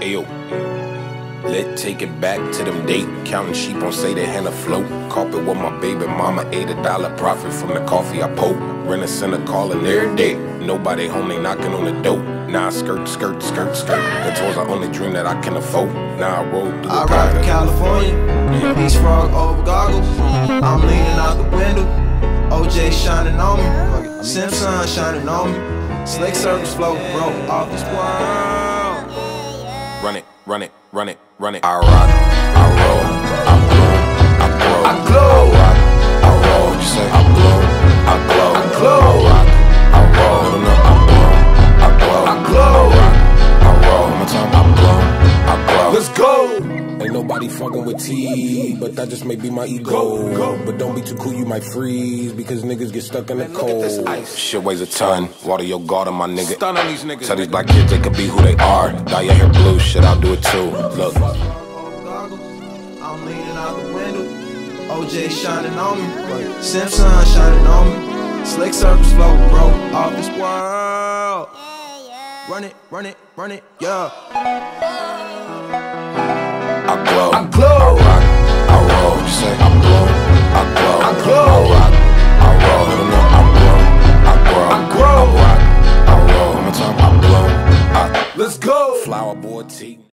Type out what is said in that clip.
Ayo, let's take it back to them date. Counting sheep on say they hand afloat. Carpet with my baby mama, $8 profit from the coffee I poke. Rent a center calling every day. Nobody home, they knocking on the door. Now I skirt. The tours are only dream that I can afford. Now I roll through the I ride for California, Beach frog over goggles. I'm leaning out the window, OJ shining on me, Simpson shining on me. Slick circles float, bro, off this world. Run it. I rock, I roll, I blow, I glow, I glow. I rock, I roll. You say I blow, I glow, I glow. I rock, I roll, I blow, I glow, I glow. I rock, I roll. One more time, I blow, I glow. Let's go. Ain't nobody fucking with T, but that just may be my ego. But don't be too cool, you might freeze, because niggas get stuck in the cold. Shit weighs a ton, water your garden, my nigga. Stun on these niggas. Tell these black kids they could be who they are. Dye your hair blue, shit, I'll do it too. Look. I'm leaning out the window, OJ shining on me, Simpson shining on me. Slick circles float, bro, off this world. Run it, yeah. I glow, I glow.